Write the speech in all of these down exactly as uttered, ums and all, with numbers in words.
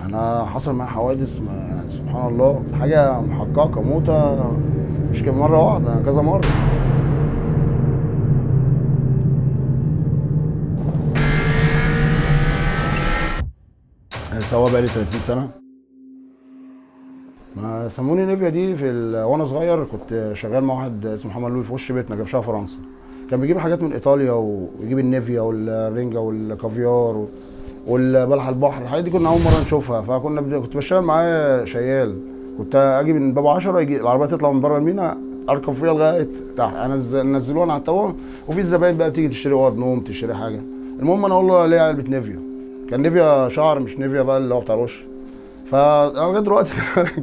انا حصل معايا حوادث يعني سبحان الله، حاجه محققه موتة مش مره واحده، انا كذا مره. سواق بقالي تلاتين سنه. ما سموني نيفيا دي في ال... وانا صغير كنت شغال مع واحد اسمه محمد لوي في وش بيتنا، جابشها فرنسا. كان بيجيب حاجات من ايطاليا ويجيب النيفيا والرنجه والكافيار والبلح البحر، الحاجات دي كنا اول مره نشوفها. فكنا ب... كنت بشتغل معاه شيال، كنت اجي من باب عشرة، يجي العربيه تطلع من بره المينا اركب فيها لغايه تحت، انزل نزلوها على الطوام، وفي الزباين بقى بتيجي تشتري اوض نوم، تشتري حاجه. المهم انا اقول له ليه علبه نيفيا، كان نيفيا شعر مش نيفيا بقى اللي هو بتاع رش. فانا لغايه دلوقتي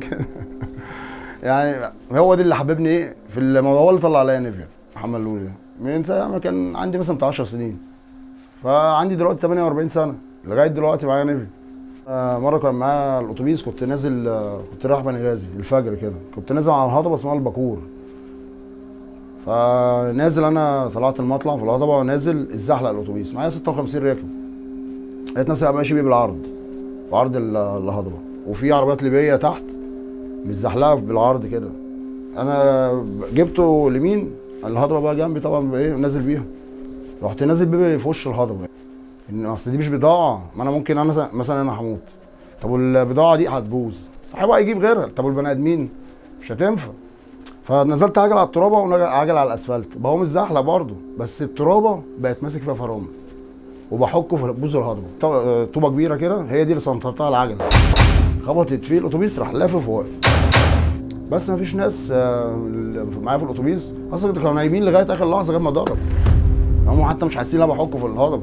يعني هو دي اللي حببني ايه في الموضوع، هو اللي طلع عليا نيفيا محمد لولي ده من ساعه ما كان عندي مثلا بتاع عشر سنين، فعندي دلوقتي تمانية واربعين سنه لغايه دلوقتي معايا نيفيا. مره كان معايا الاتوبيس، كنت نازل كنت رايح بني غازي الفجر كده، كنت نازل على الهضبه اسمها الباكور. فنازل انا طلعت المطلع في الهضبه ونازل الزحلق الاتوبيس معايا ستة وخمسين راكب، لقيت نفسي ماشي بيه بالعرض بعرض الهضبه، وفي عربيات ليبيه تحت متزحلقه بالعرض كده. انا جبته لمين الهضبه بقى جنبي طبعا ايه نازل بيها، رحت نازل بيه في وش الهضبه. ان اصل دي مش بضاعه، ما انا ممكن انا مثلا انا هموت، طب والبضاعه دي هتبوظ، صاحبها هيجيب غيرها، طب والبني ادمين مش هتنفع. فنزلت عجل على الترابه وعجل على الاسفلت، بقوم الزحله برضه، بس الترابه بقت ماسك فيها فرامل وبحكه في بوز الهضبه، طوبه كبيره كده هي دي اللي سنطرتها العجله، خبطت فيه الاتوبيس راح لافف وواقف. بس مفيش ناس معايا في الاتوبيس اصلا، كانوا نايمين لغايه اخر لحظه غير ما ضرب، هم حتى مش حاسين ان انا بحكه في الهضبه.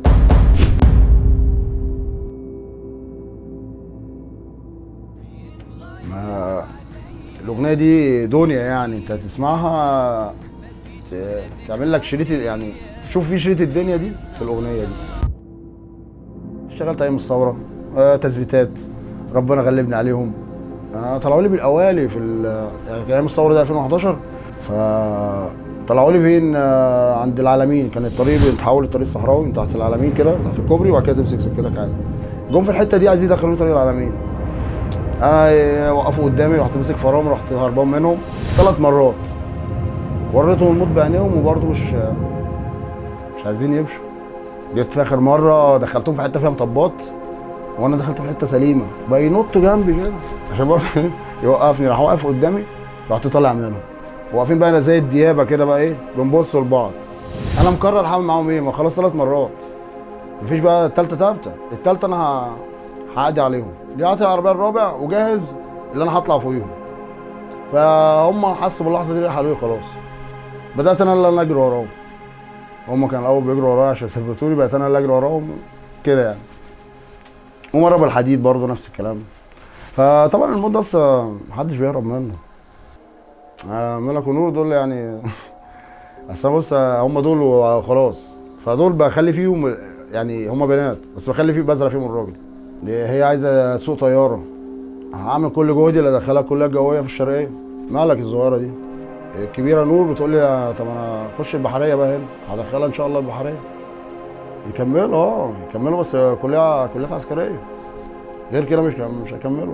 ما الاغنيه دي دنيا يعني، انت تسمعها تعمل لك شريط، يعني تشوف في شريط الدنيا دي في الاغنيه دي. اشتغلت ايام الثوره، تثبيتات ربنا غلبني عليهم. انا طلعوا لي بالاوالي في يعني ايام الثوره ده ألفين وحداشر، فطلعوا لي فين عند العلمين، كان الطريق بيتحول للطريق الصحراوي من تحت العلمين كده تحت الكوبري، وبعد كده تمسك سكتك عادي. جم في الحته دي عايزين يدخلوني طريق العلمين، انا وقفوا قدامي، رحت ماسك فرامل، رحت هربان منهم ثلاث مرات، وريتهم الموت بعينيهم وبرضه مش مش عايزين يمشوا. جيت في اخر مره دخلتهم في حته فيها مطبات، وانا دخلت في حته سليمه، بقى ينطوا جنبي كده عشان برضه يوقفني، راح واقف قدامي، رحت طالع منهم، واقفين بقى زي الديابه كده بقى ايه بنبصوا لبعض. انا مقرر هعمل معاهم ايه، ما خلاص ثلاث مرات مفيش بقى الثالثه ثابته، الثالثه انا هعدي عليهم، رجعت العربيه الرابع وجاهز اللي انا هطلع فوقيهم. فهم حسوا باللحظه دي راحوا خلاص، بدات انا اللي اجري وراهم، هم كانوا الاول بيجروا ورايا عشان يثبتوني، بقيت انا اللي اجري وراهم كده يعني. ومره بالحديد برضه نفس الكلام. فطبعا الموت ده اصلا محدش بيهرب منه. ملك ونور دول يعني اصل بص هم دول وخلاص، فدول بخلي فيهم يعني هم بنات بس بخلي فيهم بزرع فيهم الراجل. هي عايزه تسوق طياره، هعمل كل جهدي اللي ادخلها الكليه الجويه في الشرقيه. مالك الصغيره دي الكبيره نور بتقول لي طب انا اخش البحريه بقى هنا، هدخلها ان شاء الله البحريه. يكملوا اه يكملوا بس كليه كليات عسكريه، غير كده مش مش هيكملوا.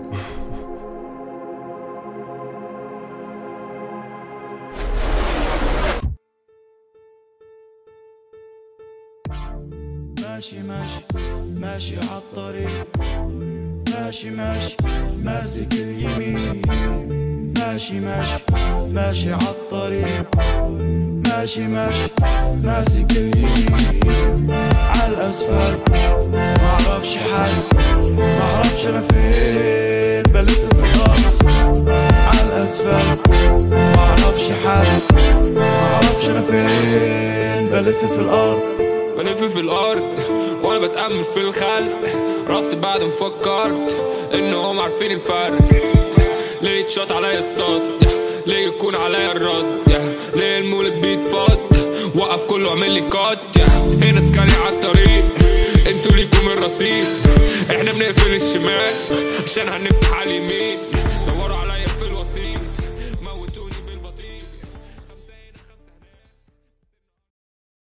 ماشي ماشي ماشي عالطريق، ماشي ماشي ماسك اليمين، ماشي ماشي ماشي عالطريق، ماشي ماشي ماسك اليمين، عالاسفلت معرفش حالي، معرفش انا فين، بلف في الارض عالاسفلت معرفش حالي، معرفش انا فين، بلف في الارض بلف في الارض وانا بتأمل في الخلق، رفت بعد ما فكرت انهم عارفين الفرق. ليه يتشاط عليا الصد، ليه يكون عليا الرد، ليه المولد بيتفض، وقف كله اعمل لي كات. هنا سكاني عالطريق انتوا ليكم الرصيد، احنا بنقفل الشمال عشان هنفتح على اليمين، دوروا على